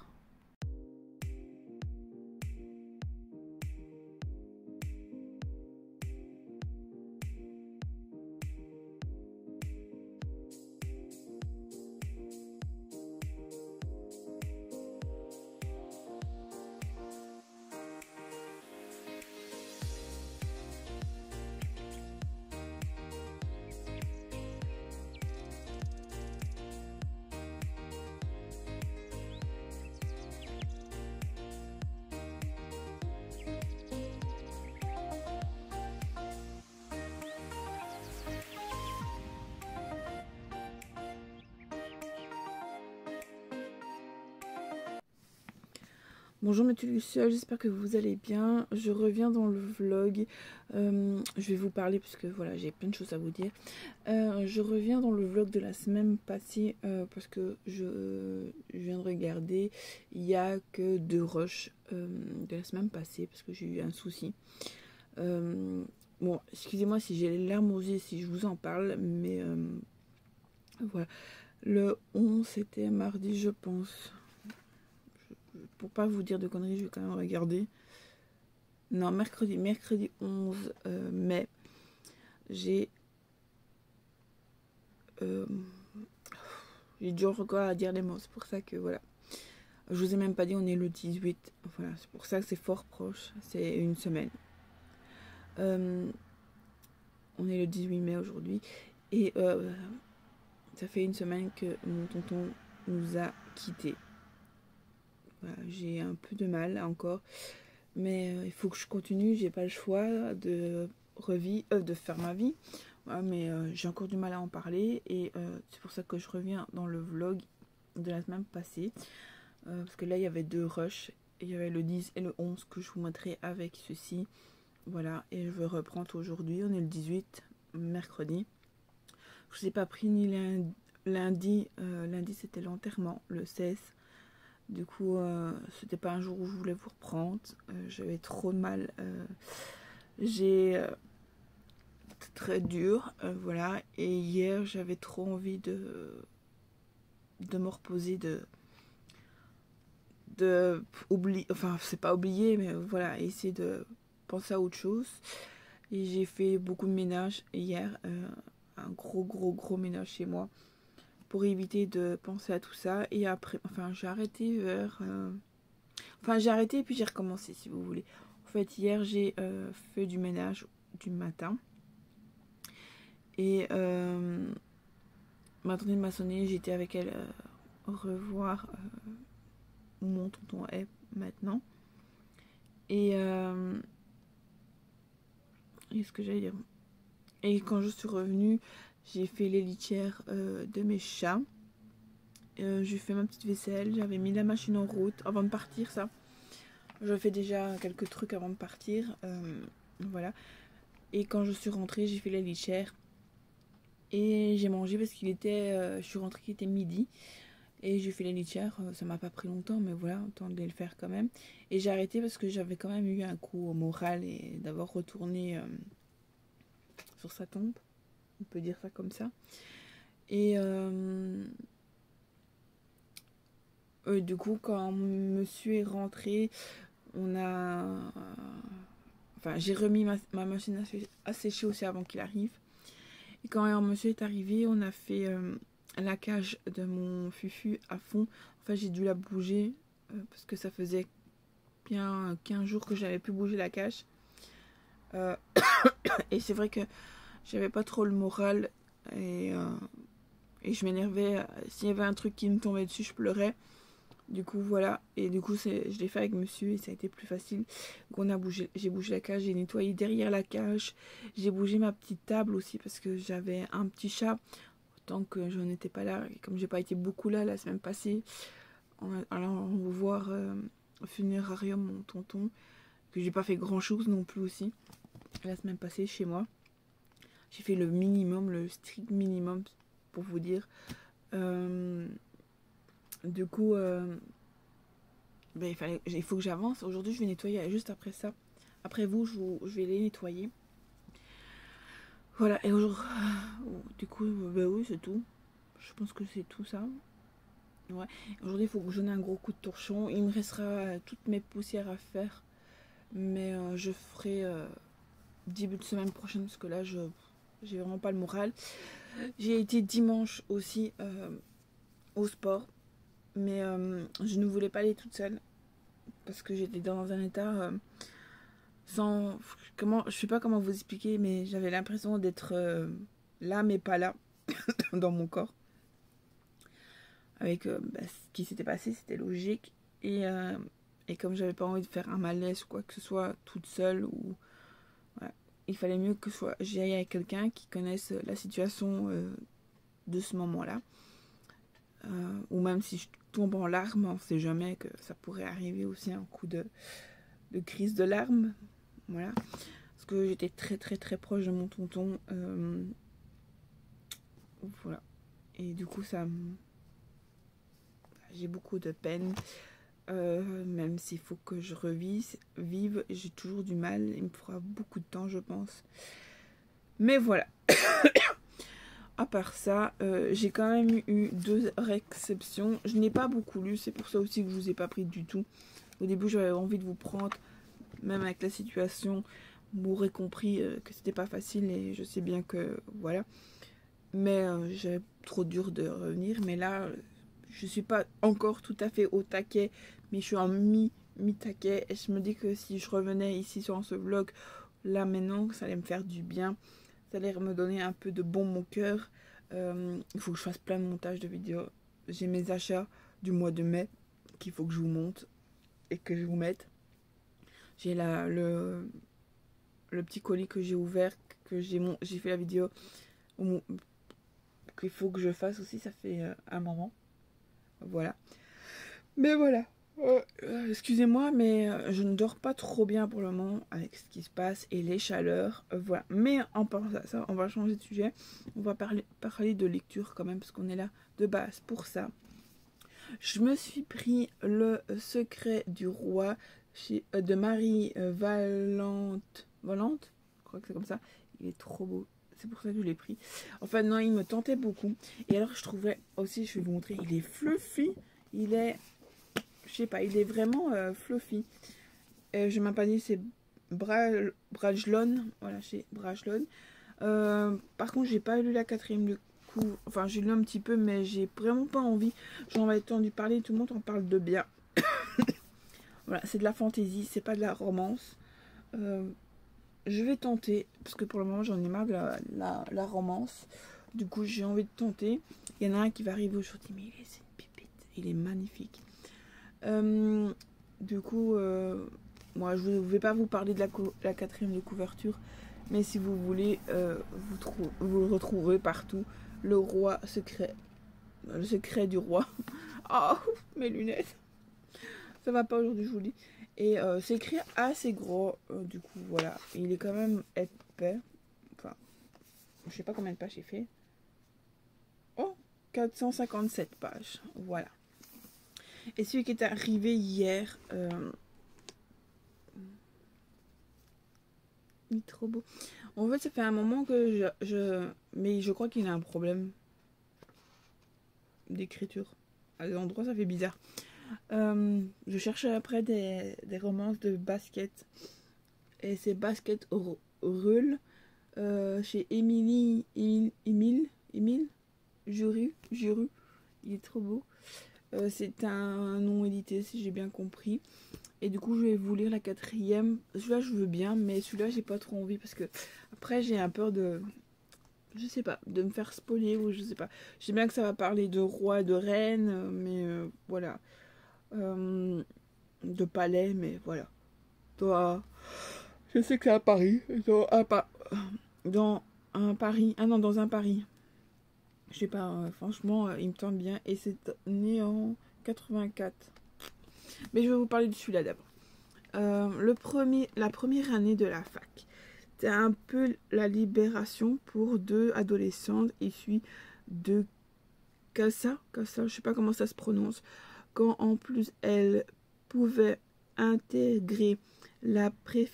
Bonjour Monsieur Luciole, j'espère que vous allez bien. Je reviens dans le vlog. Je vais vous parler parce que voilà, j'ai plein de choses à vous dire. Je reviens dans le vlog de la semaine passée parce que je viens de regarder. Il n'y a que 2 rushs de la semaine passée parce que j'ai eu un souci. Bon, excusez-moi si j'ai les larmes aux yeux si je vous en parle, mais voilà. Le 11, c'était mardi, je pense. Pour pas vous dire de conneries, je vais quand même regarder. Non, mercredi 11 mai, j'ai du encore à dire les mots. C'est pour ça que voilà. Je vous ai même pas dit, on est le 18. Voilà, c'est pour ça que c'est fort proche. C'est une semaine. On est le 18 mai aujourd'hui. Et ça fait une semaine que mon tonton nous a quittés. Voilà, j'ai un peu de mal encore. Mais il faut que je continue, j'ai pas le choix de faire ma vie. Ouais, mais j'ai encore du mal à en parler et c'est pour ça que je reviens dans le vlog de la semaine passée. Parce que là il y avait 2 rushs. Il y avait le 10 et le 11 que je vous montrerai avec ceci. Voilà, et je vais reprendre aujourd'hui. On est le 18, mercredi. Je n'ai pas pris ni lundi. Lundi c'était l'enterrement, le 16. Du coup, c'était pas un jour où je voulais vous reprendre. J'avais trop de mal. J'ai très dur, voilà. Et hier, j'avais trop envie de me reposer, de oublier. Enfin, c'est pas oublier, mais voilà, essayer de penser à autre chose. Et j'ai fait beaucoup de ménage hier, un gros ménage chez moi, pour éviter de penser à tout ça. Et après, enfin, j'ai arrêté vers... Enfin, j'ai arrêté et puis j'ai recommencé, si vous voulez. En fait, hier, j'ai fait du ménage du matin. Et ma tante m'a sonné, j'étais avec elle revoir où mon tonton est maintenant. Et qu'est-ce que j'allais dire? Et quand je suis revenue, j'ai fait les litières de mes chats. J'ai fait ma petite vaisselle, j'avais mis la machine en route avant de partir, ça. Je fais déjà quelques trucs avant de partir. Voilà. Et quand je suis rentrée, j'ai fait la litière. Et j'ai mangé parce qu'il était... je suis rentrée qu'il était midi. Et j'ai fait la litière. Ça m'a pas pris longtemps, mais voilà, autant de le faire quand même. Et j'ai arrêté parce que j'avais quand même eu un coup au moral et d'avoir retourné sur sa tombe. On peut dire ça comme ça. Et Du coup, quand monsieur est rentré, on a... Enfin, j'ai remis ma machine à sécher aussi avant qu'il arrive. Et quand monsieur est arrivé, on a fait la cage de mon fufu à fond. Enfin, j'ai dû la bouger parce que ça faisait bien 15 jours que j'avais plus bougé la cage. Et c'est vrai que j'avais pas trop le moral et je m'énervais. S'il y avait un truc qui me tombait dessus, je pleurais. Du coup, voilà. Et du coup, je l'ai fait avec monsieur et ça a été plus facile. Donc, j'ai bougé la cage, j'ai nettoyé derrière la cage. J'ai bougé ma petite table aussi parce que j'avais un petit chat. Tant que je n'étais pas là, et comme j'ai pas été beaucoup là la semaine passée, en allant voir au funérarium mon tonton, que j'ai pas fait grand chose non plus aussi la semaine passée chez moi. J'ai fait le minimum, le strict minimum pour vous dire. Du coup, il faut que j'avance. Aujourd'hui, je vais nettoyer juste après ça. Après vous, je vais les nettoyer. Voilà, et aujourd'hui, du coup, oui, c'est tout. Je pense que c'est tout ça. Ouais. Aujourd'hui, il faut que je donne un gros coup de torchon. Il me restera toutes mes poussières à faire. Mais je ferai début de semaine prochaine parce que là, j'ai vraiment pas le moral. J'ai été dimanche aussi au sport. Mais je ne voulais pas aller toute seule. Parce que j'étais dans un état sans... je sais pas comment vous expliquer, mais j'avais l'impression d'être là, mais pas là, dans mon corps. Avec ce qui s'était passé, c'était logique. Et comme j'avais pas envie de faire un malaise ou quoi que ce soit toute seule, ou voilà, il fallait mieux que j'y aille avec quelqu'un qui connaisse la situation de ce moment-là. Ou même si je tombe en larmes, on sait jamais que ça pourrait arriver aussi un coup de crise de larmes. Voilà. Parce que j'étais très très très proche de mon tonton. Voilà. Et du coup, j'ai beaucoup de peine. Même s'il faut que je vive, j'ai toujours du mal. Il me fera beaucoup de temps, je pense. Mais voilà. À part ça, j'ai quand même eu 2 réceptions. Je n'ai pas beaucoup lu, c'est pour ça aussi que je vous ai pas pris du tout. Au début, j'avais envie de vous prendre, même avec la situation. Vous aurez compris que c'était pas facile et je sais bien que voilà. Mais j'avais trop dur de revenir. Mais là, je suis pas encore tout à fait au taquet, mais je suis en mi-taquet. Et je me dis que si je revenais ici sur ce vlog, là maintenant, ça allait me faire du bien. Ça allait me donner un peu de bon cœur. Il faut que je fasse plein de montages de vidéos. J'ai mes achats du mois de mai qu'il faut que je vous monte et que je vous mette. J'ai le petit colis que j'ai ouvert, que j'ai fait la vidéo qu'il faut que je fasse aussi, ça fait un moment. Voilà. Mais voilà. Excusez-moi, mais je ne dors pas trop bien pour le moment avec ce qui se passe et les chaleurs. Voilà. Mais en parlant de ça, on va changer de sujet. On va parler de lecture quand même, parce qu'on est là de base pour ça. Je me suis pris Le Secret du Roi de Marie Valente. Volante, je crois que c'est comme ça. Il est trop beau. C'est pour ça que je l'ai pris. Enfin, non, il me tentait beaucoup. Et alors, je trouvais aussi, je vais vous montrer, il est fluffy. Il est... Je sais pas, il est vraiment fluffy. Je m'ai pas dit, c'est Brajlon. Voilà, c'est Brajlon. Par contre, j'ai pas lu la 4e du coup. Enfin, j'ai lu un petit peu, mais j'ai vraiment pas envie. J'en ai entendu parler, tout le monde en parle de bien. Voilà, c'est de la fantaisie, c'est pas de la romance. Je vais tenter, parce que pour le moment, j'en ai marre de la romance. Du coup, j'ai envie de tenter. Il y en a un qui va arriver aujourd'hui, mais c'est une pépite. Il est magnifique. Du coup, moi je ne vais pas vous parler de la 4e de couverture, mais si vous voulez, vous le retrouverez partout. Le roi secret. Le secret du roi. Oh, mes lunettes. Ça va pas aujourd'hui, je vous le dis. Et c'est écrit assez gros, du coup, voilà. Il est quand même épais. Enfin, je sais pas combien de pages j'ai fait. Oh, 457 pages. Voilà. Et celui qui est arrivé hier, il est trop beau. En fait, ça fait un moment que mais je crois qu'il a un problème d'écriture. À l'endroit, ça fait bizarre. Je cherche après des romances de basket. Et c'est Basket Roll chez Émile Juru. Il est trop beau. C'est un nom édité si j'ai bien compris. Et du coup je vais vous lire la 4e. Celui-là je veux bien, mais celui-là j'ai pas trop envie parce que après j'ai un peur de, je sais pas, de me faire spoiler ou je sais pas. Je sais bien que ça va parler de roi, de reine, mais voilà. De palais, mais voilà. Toi, je sais que c'est à Paris. Dans un Paris. Ah non, dans un Paris. Je sais pas, franchement, il me tente bien. Et c'est né en 84. Mais je vais vous parler de celui-là d'abord. La première année de la fac. C'est un peu la libération pour deux adolescentes issues de Casa, je sais pas comment ça se prononce, quand en plus elles pouvaient intégrer la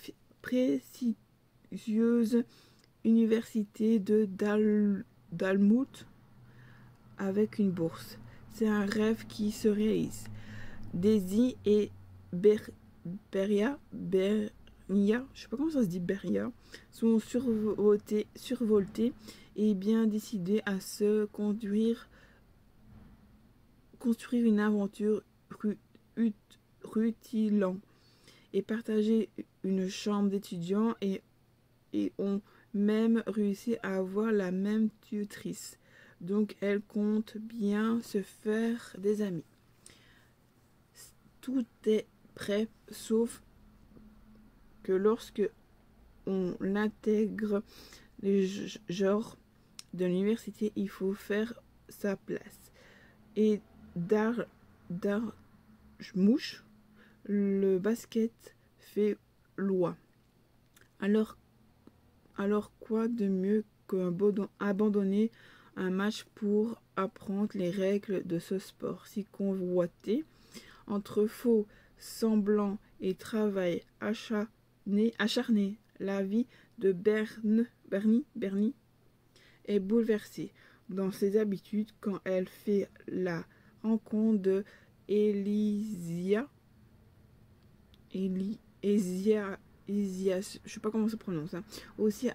prestigieuse université de Dalmouth avec une bourse. C'est un rêve qui se réalise. Daisy et Beria, je sais pas comment ça se dit, Beria, sont survoltées et bien décidées à se construire une aventure rutilant et partager une chambre d'étudiants et ont même réussi à avoir la même tutrice. Donc elles comptent bien se faire des amis. Tout est prêt sauf que lorsque on intègre les genres de l'université, il faut faire sa place. Et mouche, le basket fait loi. Alors quoi de mieux qu'abandonner un match pour apprendre les règles de ce sport si convoité, entre faux semblants et travail acharné, la vie de Bernie est bouleversée dans ses habitudes quand elle fait la rencontre de Elysia, je sais pas comment ça se prononce, hein, aussi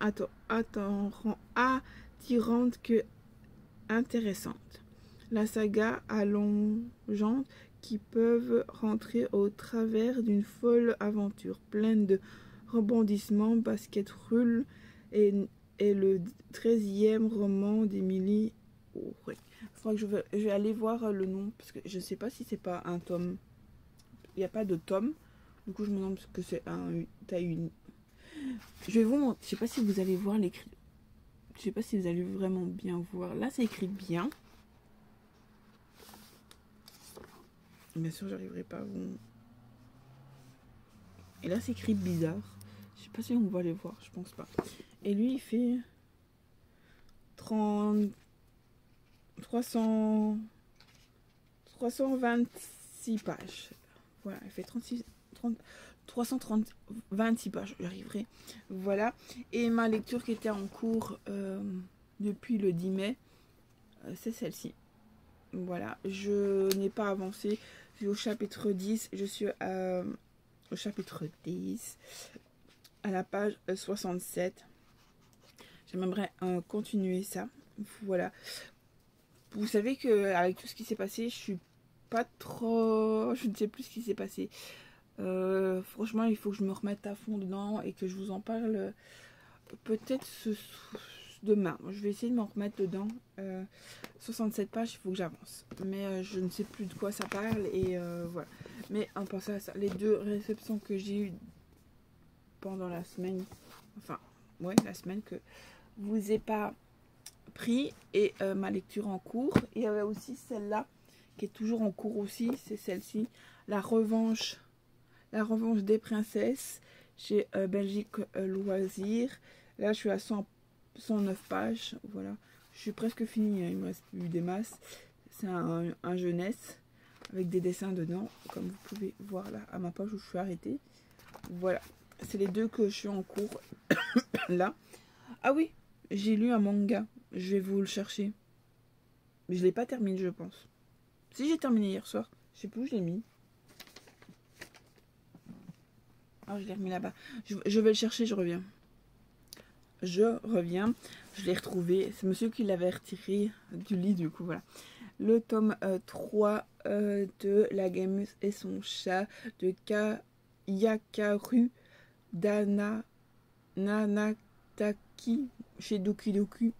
attirante que intéressante. La saga allongeante qui peuvent rentrer au travers d'une folle aventure pleine de rebondissements. Basket Roll est le 13e roman d'Emily. Oh, ouais. Je vais aller voir le nom parce que je ne sais pas si c'est pas un tome. Il n'y a pas de tome. Du coup, je me demande que c'est un. Je sais pas si vous allez voir l'écrit. Je sais pas si vous allez vraiment bien voir. Là, c'est écrit bien. Bien sûr, j'arriverai pas à vous. Et là, c'est écrit bizarre. Je sais pas si on va les voir, je pense pas. Et lui, il fait 326 pages. Voilà, il fait 26 pages, j'arriverai. Voilà. Et ma lecture qui était en cours depuis le 10 mai, c'est celle-ci. Voilà, je n'ai pas avancé. Je suis au chapitre 10. Je suis au chapitre 10, à la page 67. J'aimerais continuer ça. Voilà. Vous savez que avec tout ce qui s'est passé, je suis pas trop. Je ne sais plus ce qui s'est passé. Franchement, il faut que je me remette à fond dedans et que je vous en parle peut-être demain. Je vais essayer de m'en remettre dedans. 67 pages, il faut que j'avance. Mais je ne sais plus de quoi ça parle et voilà. Mais en pensant à ça, les 2 réceptions que j'ai eues pendant la semaine, enfin, ouais, la semaine que vous ai pas pris et ma lecture en cours. Il y avait aussi celle-là qui est toujours en cours aussi, c'est celle-ci, la revanche des princesses chez Belgique Loisirs. Là, je suis à 109 pages, voilà. Je suis presque finie, hein. Il me reste plus des masses. C'est un jeunesse avec des dessins dedans, comme vous pouvez voir là à ma page où je suis arrêtée. Voilà, c'est les 2 que je suis en cours là. Ah oui, j'ai lu un manga, je vais vous le chercher. Mais je l'ai pas terminé, je pense. Si, j'ai terminé hier soir, je sais plus où je l'ai mis. Oh, je l'ai remis là-bas. Je vais le chercher, je reviens. Je reviens. Je l'ai retrouvé. C'est monsieur qui l'avait retiré du lit, du coup, voilà. Le tome 3 de La Gameuse et son chat de Yakaru Nanataki chez Doki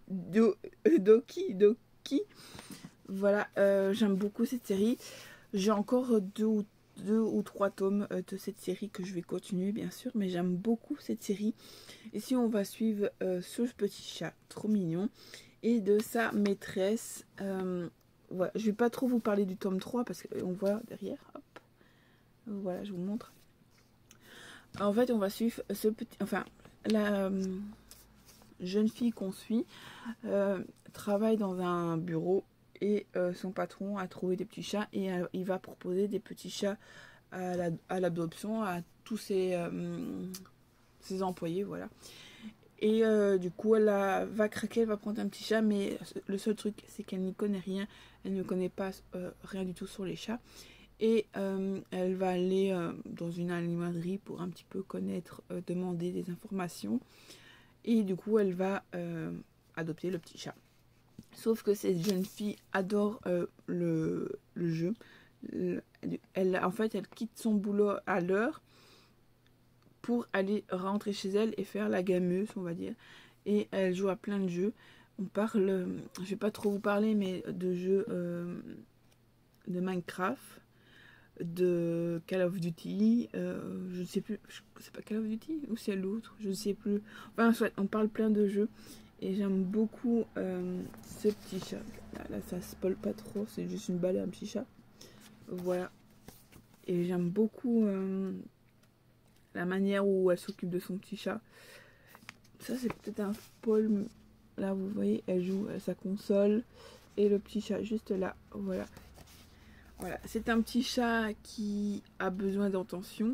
Doki. Voilà, j'aime beaucoup cette série. J'ai encore deux ou trois tomes de cette série que je vais continuer, bien sûr. Mais j'aime beaucoup cette série. Ici, on va suivre ce petit chat, trop mignon. Et de sa maîtresse. Voilà. Je vais pas trop vous parler du tome 3 parce qu'on voit derrière. Hop. Voilà, je vous montre. En fait, on va suivre ce petit... Enfin, la jeune fille qu'on suit travaille dans un bureau. Et son patron a trouvé des petits chats et il va proposer des petits chats à l'adoption à tous ses employés, voilà. Et du coup, elle va craquer, elle va prendre un petit chat, mais le seul truc, c'est qu'elle n'y connaît rien. Elle ne connaît pas rien du tout sur les chats. Et elle va aller dans une animalerie pour un petit peu connaître, demander des informations. Et du coup, elle va adopter le petit chat. Sauf que cette jeune fille adore le jeu. En fait, elle quitte son boulot à l'heure pour aller rentrer chez elle et faire la gameuse, on va dire. Et elle joue à plein de jeux. On parle, je vais pas trop vous parler, mais de jeux de Minecraft, de Call of Duty, je ne sais plus, c'est pas Call of Duty ou c'est l'autre, je ne sais plus. Enfin, soit, on parle plein de jeux. Et j'aime beaucoup ce petit chat. Là, ça spoil pas trop. C'est juste une balle et un petit chat. Voilà. Et j'aime beaucoup la manière où elle s'occupe de son petit chat. Ça, c'est peut-être un spoil. Là, vous voyez, elle joue à sa console. Et le petit chat juste là. Voilà. Voilà. C'est un petit chat qui a besoin d'attention.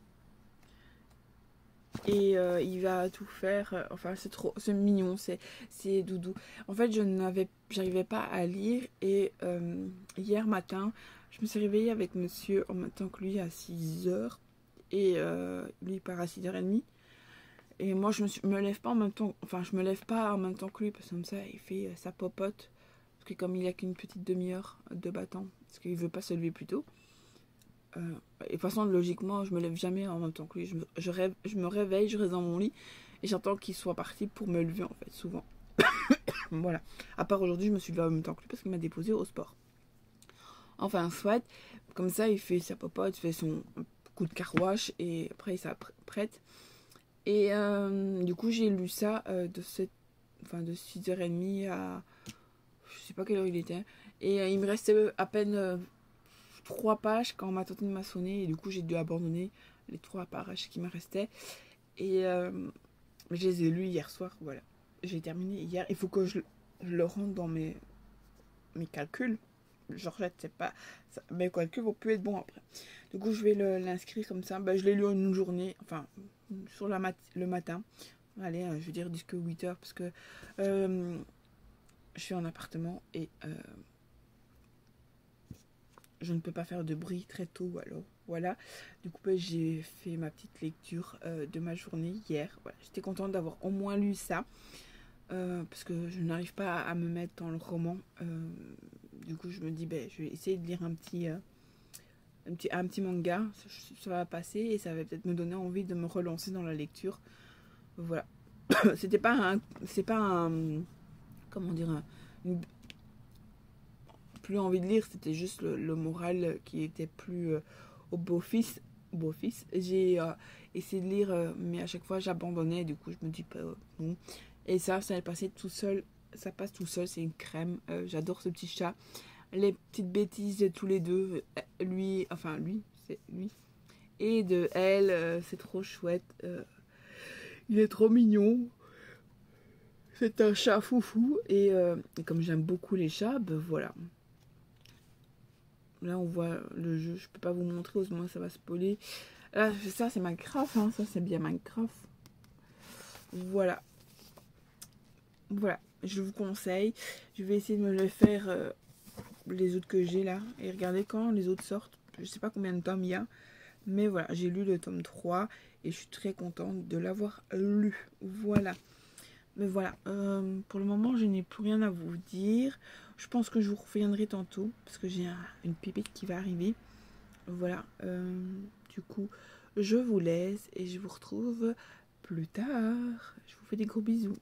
Et il va tout faire, enfin c'est mignon, c'est doudou. En fait, j'arrivais pas à lire et hier matin, je me suis réveillée avec monsieur en même temps que lui à 6h et lui il part à 6h30. Et moi je me lève pas en même temps, enfin je me lève pas en même temps que lui parce que comme ça il fait sa popote. Parce que comme il a qu'une petite demi-heure de battant, parce qu'il veut pas se lever plus tôt. Et de toute façon, logiquement, je me lève jamais en même temps que lui. Je me réveille, je reste dans mon lit et j'attends qu'il soit parti pour me lever, en fait, souvent. Voilà. À part aujourd'hui, je me suis levée en même temps que lui parce qu'il m'a déposé au sport. Enfin, soit, comme ça, il fait sa popote, il fait son coup de carouache et après, il s'apprête. Et du coup, j'ai lu ça de 6h30 à... Je sais pas quelle heure il était. Et il me restait à peine... 3 pages quand ma tante m'a sonné et du coup j'ai dû abandonner les 3 pages qui me restaient et je les ai lus hier soir. Voilà, j'ai terminé hier. Il faut que je le rentre dans mes calculs. Genre c'est pas ça, mes calculs vont plus être bons après. Du coup je vais l'inscrire comme ça. Je l'ai lu en une journée, enfin sur le matin. Allez, je veux dire jusqu'à 8h parce que je suis en appartement et je ne peux pas faire de bruit très tôt, alors voilà. Du coup, j'ai fait ma petite lecture de ma journée hier. Voilà. J'étais contente d'avoir au moins lu ça. Parce que je n'arrive pas à me mettre dans le roman. Du coup, je me dis, je vais essayer de lire un petit manga. Ça va passer et ça va peut-être me donner envie de me relancer dans la lecture. Voilà. C'est pas un comment dire, plus envie de lire, c'était juste le moral qui était plus au beau-fils. J'ai essayé de lire, mais à chaque fois j'abandonnais, du coup je me dis pas non. Et ça passait tout seul, ça passe tout seul, c'est une crème. J'adore ce petit chat. Les petites bêtises de tous les deux, lui, c'est lui. Et de elle, c'est trop chouette. Il est trop mignon. C'est un chat foufou. Et comme j'aime beaucoup les chats, voilà. Là, on voit le jeu. Je peux pas vous montrer, au moins ça va spoiler. Là, ça, c'est Minecraft. Hein. Ça, c'est bien Minecraft. Voilà. Voilà. Je vous conseille. Je vais essayer de me le faire les autres que j'ai là. Et regardez quand les autres sortent. Je sais pas combien de tomes il y a. Mais voilà, j'ai lu le tome 3 et je suis très contente de l'avoir lu. Voilà. Mais voilà, pour le moment, je n'ai plus rien à vous dire. Je pense que je vous reviendrai tantôt parce que j'ai une pépite qui va arriver. Voilà, du coup, je vous laisse et je vous retrouve plus tard. Je vous fais des gros bisous.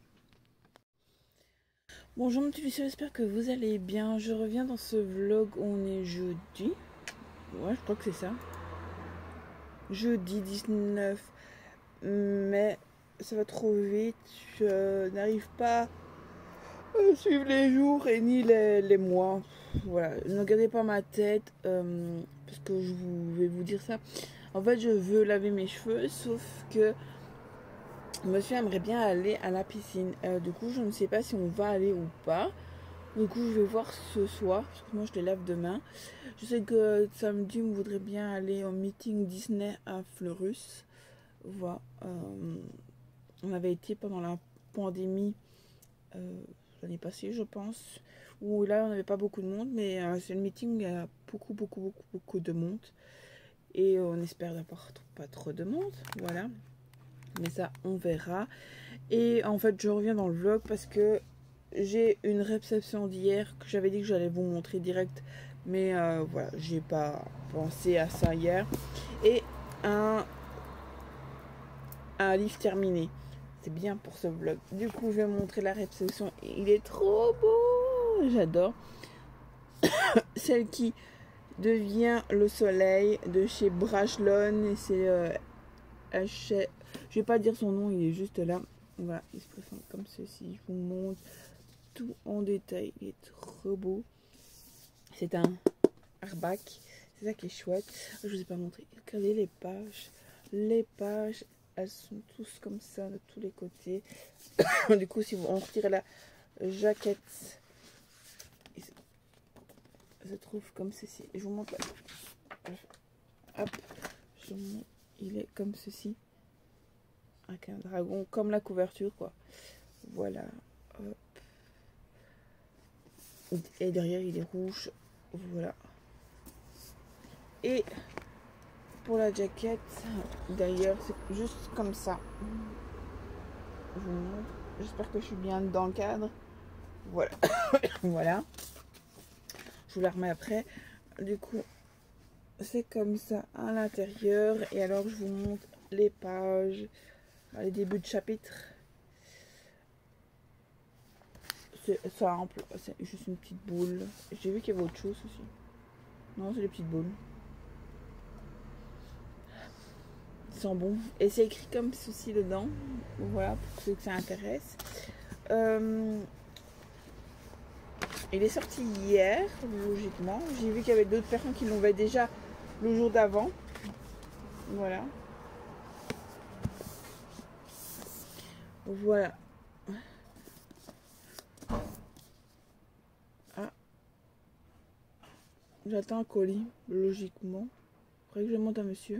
Bonjour mes petits, j'espère que vous allez bien. Je reviens dans ce vlog où on est jeudi. Ouais, je crois que c'est ça. Jeudi 19 mai. Ça va trop vite. Je n'arrive pas à suivre les jours et ni les mois. Voilà, ne regardez pas ma tête parce que je vais vous dire ça. En fait, je veux laver mes cheveux, sauf que monsieur aimerait bien aller à la piscine. Du coup, je ne sais pas si on va aller ou pas. Du coup, je vais voir ce soir, parce que moi je les lave demain. Je sais que samedi, on voudrait bien aller au meeting Disney à Fleurus. Voilà. On avait été pendant la pandémie l'année passée, je pense. Où là, on n'avait pas beaucoup de monde, mais c'est le meeting où il y a beaucoup de monde. Et on espère d'avoir pas trop de monde. Voilà. Mais ça, on verra. Et en fait, je reviens dans le vlog parce que j'ai une réception d'hier que j'avais dit que j'allais vous montrer direct. Mais voilà, j'ai pas pensé à ça hier. Et un livre terminé. C'est bien pour ce vlog. Du coup, je vais vous montrer la réception. Il est trop beau. J'adore. Celle qui devient le soleil de chez Brajlon. Et c'est je vais pas dire son nom, il est juste là. Voilà, il se présente comme ceci. Je vous montre tout en détail. Il est trop beau. C'est un hardback. C'est ça qui est chouette. Je vous ai pas montré. Regardez les pages. Les pages, elles sont tous comme ça de tous les côtés. Du coup, si on retire la jaquette, il se trouve comme ceci. Je vous montre. Hop, je vous montre. Il est comme ceci. Avec un dragon, comme la couverture, quoi. Voilà. Hop. Et derrière, il est rouge. Voilà. Et pour la jaquette, d'ailleurs, c'est juste comme ça. Je vous montre. J'espère que je suis bien dans le cadre. Voilà. Voilà. Je vous la remets après. Du coup, c'est comme ça à l'intérieur. Et alors, je vous montre les pages, les débuts de chapitre. C'est simple. C'est juste une petite boule. J'ai vu qu'il y avait autre chose aussi. Non, c'est des petites boules. Ils sont bons. Et c'est écrit comme ceci dedans. Voilà, pour ceux que ça intéresse. Il est sorti hier, logiquement. J'ai vu qu'il y avait d'autres personnes qui l'ont déjà le jour d'avant. Voilà. Voilà. Ah. J'attends un colis, logiquement. Faudrait que je monte à monsieur.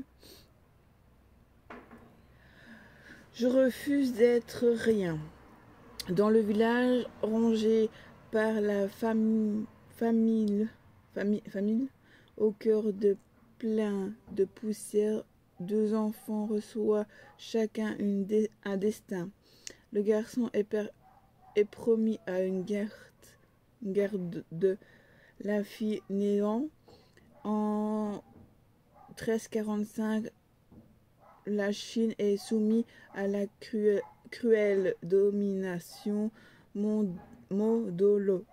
Je refuse d'être rien. Dans le village rongé par la famille, au cœur de plein de poussière, deux enfants reçoivent chacun un destin. Le garçon est promis à une garde. La fille néant en 1345. La Chine est soumise à la cruelle domination mongole.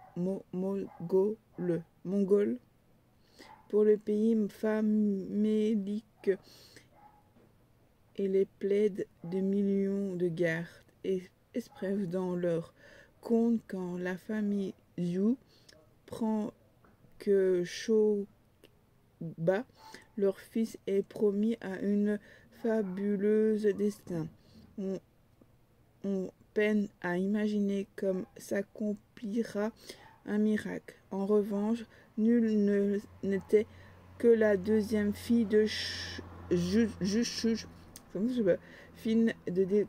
Pour le pays famélique et les plaident de millions de gardes expriment dans leur compte quand la famille Zhou prend que Shoba, leur fils, est promis à une fabuleuse destin. On peine à imaginer comme s'accomplira un miracle. En revanche, nul n'était que la deuxième fille de fine de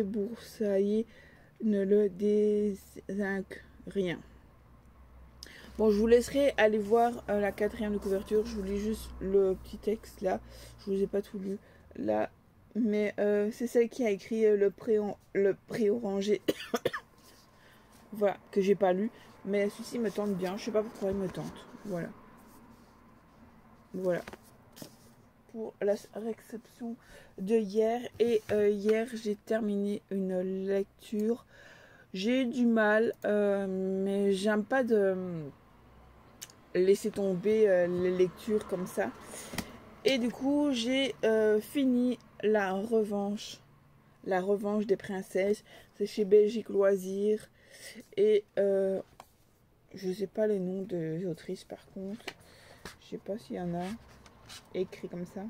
déboursailler ne le désinque rien. Bon, je vous laisserai aller voir la 4e de couverture. Je vous lis juste le petit texte là. Je vous ai pas tout lu là. Mais c'est celle qui a écrit le pré orangé. Voilà, que j'ai pas lu. Mais celui-ci me tente bien. Je sais pas pourquoi il me tente. Voilà. Voilà. Pour la réception de hier. Et hier, j'ai terminé une lecture. J'ai eu du mal, mais j'aime pas de laisser tomber les lectures comme ça. Et du coup, j'ai fini la revanche des princesses. C'est chez Belgique Loisirs. Et je sais pas les noms des autrices par contre. Je sais pas s'il y en a écrit comme ça.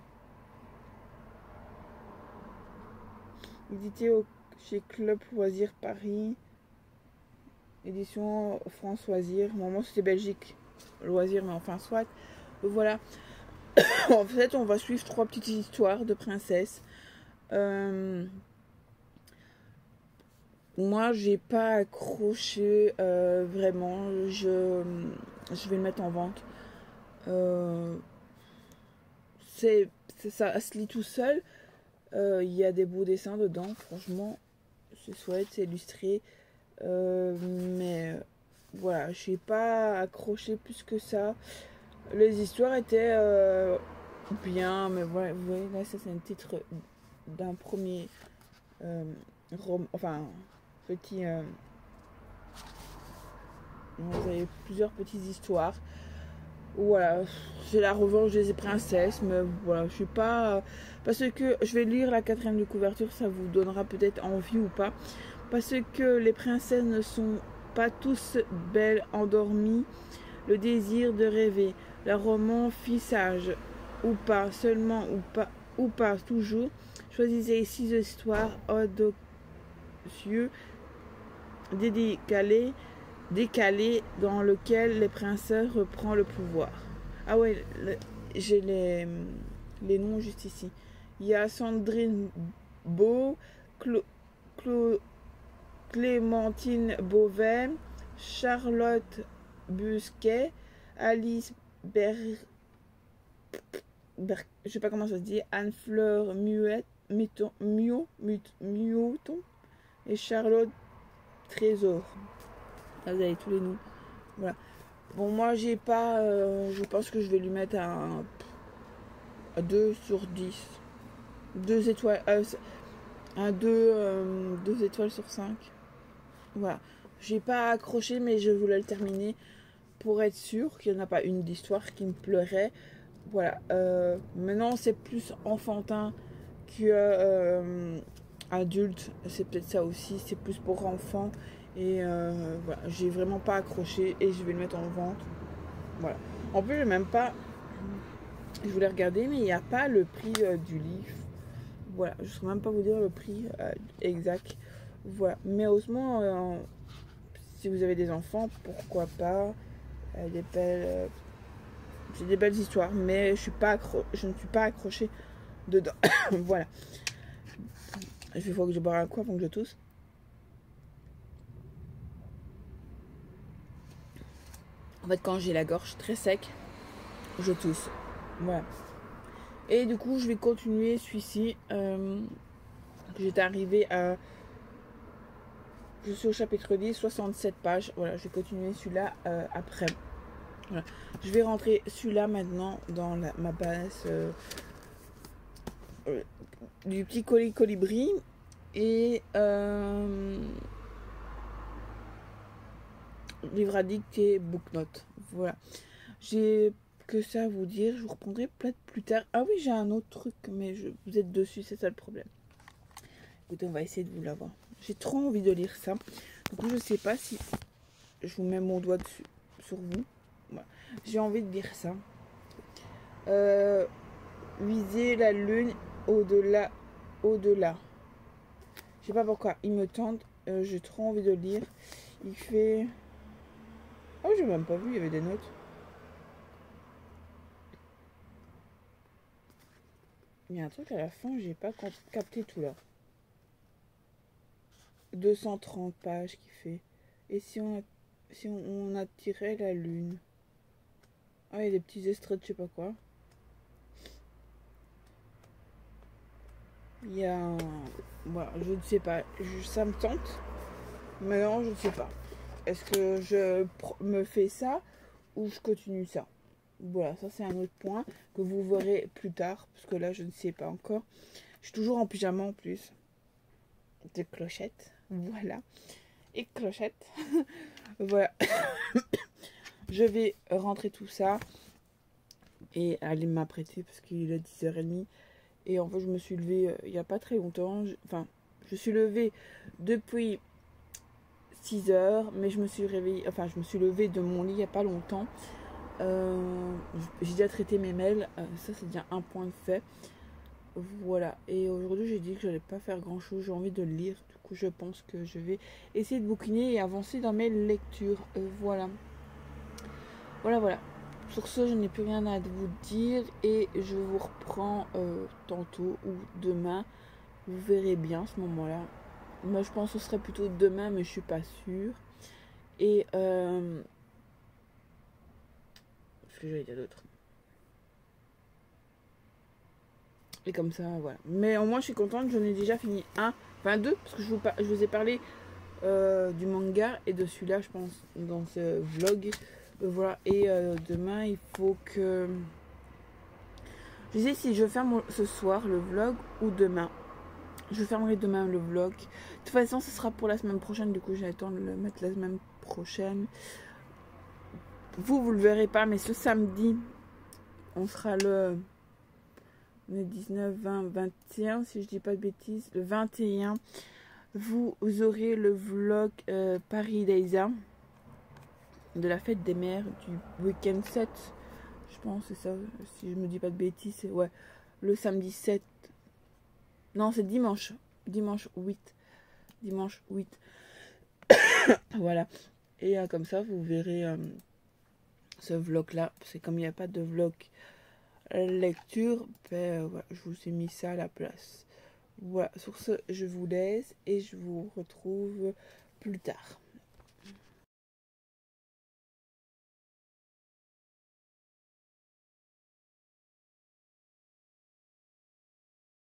Édité chez Club Loisirs Paris. Édition France Loisirs. Normalement c'était Belgique Loisirs, mais enfin soit. Voilà. En fait, on va suivre 3 petites histoires de princesses. Moi, j'ai pas accroché vraiment. Je vais le mettre en vente. Ça se lit tout seul. Il y a des beaux dessins dedans. Franchement, c'est chouette, c'est illustré. Mais voilà, j'ai pas accroché plus que ça. Les histoires étaient bien, mais voilà, vous voyez, là, ça c'est un titre d'un premier enfin, petit. Vous avez plusieurs petites histoires. Voilà, c'est la revanche des princesses, mais voilà, je suis pas. Parce que je vais lire la 4e de couverture, ça vous donnera peut-être envie ou pas. Parce que les princesses ne sont pas tous belles, endormies, le désir de rêver, le roman sage ou pas, seulement ou pas toujours. Choisissez 6 histoires audacieuses, décalées dans lesquelles les princesses reprennent le pouvoir. Ah ouais, j'ai les noms juste ici. Il y a Sandrine Beau, Clémentine Beauvais, Charlotte Busquet, Alice je sais pas comment ça se dit, Anne-Fleur Mueton et Charlotte Trésor. Là, vous avez tous les noms. Voilà. Bon, moi, j'ai pas. Je pense que je vais lui mettre à 2 sur 10. 2 étoiles. Un 2 étoiles sur 5. Voilà. J'ai pas accroché, mais je voulais le terminer pour être sûr qu'il n'y en a pas une d'histoire qui me pleurait. Voilà. Maintenant, c'est plus enfantin que adulte. C'est peut-être ça aussi. C'est plus pour enfants. Et voilà. J'ai vraiment pas accroché et je vais le mettre en vente. Voilà. En plus, j'ai même pas. Je voulais regarder, mais il n'y a pas le prix du livre. Voilà. Je ne saurais même pas vous dire le prix exact. Voilà. Mais heureusement, si vous avez des enfants, pourquoi pas. C'est des belles histoires, mais je ne suis pas accrochée dedans. Voilà. Il faut que je boive un coup avant que je tousse. En fait, quand j'ai la gorge très sec, je tousse. Voilà. Et du coup, je vais continuer celui-ci. J'étais arrivée à... Je suis au chapitre 10, 67 pages. Voilà, je vais continuer celui-là après. Voilà. Je vais rentrer celui-là maintenant dans ma base du petit colibri. Et livre à dicter, booknote. Voilà. J'ai que ça à vous dire. Je vous reprendrai peut-être plus tard. Ah oui, j'ai un autre truc, mais vous êtes dessus, c'est ça le problème. Écoutez, on va essayer de vous l'avoir. J'ai trop envie de lire ça. Du coup, je sais pas si je vous mets mon doigt dessus, sur vous. Voilà. J'ai envie de lire ça. Viser la lune au-delà. Je sais pas pourquoi. Il me tente. J'ai trop envie de lire. Il fait... Oh, j'ai même pas vu, il y avait des notes. Il y a un truc à la fin, j'ai pas capté tout là. 230 pages qui fait. Et si si on attirait la lune. Ah, il y a des petits extraits de je sais pas quoi. Il y a... Voilà, je ne sais pas. Ça me tente. Mais non, je ne sais pas. Est-ce que je me fais ça ou je continue ça? Voilà, ça c'est un autre point que vous verrez plus tard. Parce que là, je ne sais pas encore. Je suis toujours en pyjama en plus. De clochette. Voilà. Et clochette. Voilà. Je vais rentrer tout ça. Et aller m'apprêter parce qu'il est 10h30. Et en fait, je me suis levée il n'y a pas très longtemps. Je suis levée depuis 6h, mais je me suis réveillée, enfin, je me suis levée de mon lit il n'y a pas longtemps. J'ai déjà traité mes mails, ça c'est déjà un point de fait. Voilà, et aujourd'hui j'ai dit que je n'allais pas faire grand chose, j'ai envie de lire. Du coup, je pense que je vais essayer de bouquiner et avancer dans mes lectures. Voilà. Voilà. Sur ce, je n'ai plus rien à vous dire et je vous reprends tantôt ou demain. Vous verrez bien à ce moment-là. Moi, je pense que ce serait plutôt demain, mais je suis pas sûre. Et ce que j'allais dire d'autre. Et comme ça, voilà. Mais au moins, je suis contente. J'en ai déjà fini deux, parce que je vous ai parlé du manga et de celui-là, je pense, dans ce vlog. Voilà. Et demain, il faut que... Je sais si je ferme ce soir le vlog ou demain. Je fermerai demain le vlog. De toute façon, ce sera pour la semaine prochaine. Du coup, j'ai le temps de le mettre la semaine prochaine. Vous le verrez pas, mais ce samedi, on sera le... On est 19, 20, 21, si je dis pas de bêtises. Le 21, vous aurez le vlog Paris Daïsa de la fête des mères du week-end 7. Je pense, c'est ça. Si je me dis pas de bêtises, c'est ouais. Le samedi 7. Non, c'est dimanche. Dimanche 8. Dimanche 8. Voilà. Et comme ça, vous verrez ce vlog-là. C'est comme il n'y a pas de vlog lecture, ben, voilà, je vous ai mis ça à la place. Voilà, sur ce, je vous laisse et je vous retrouve plus tard.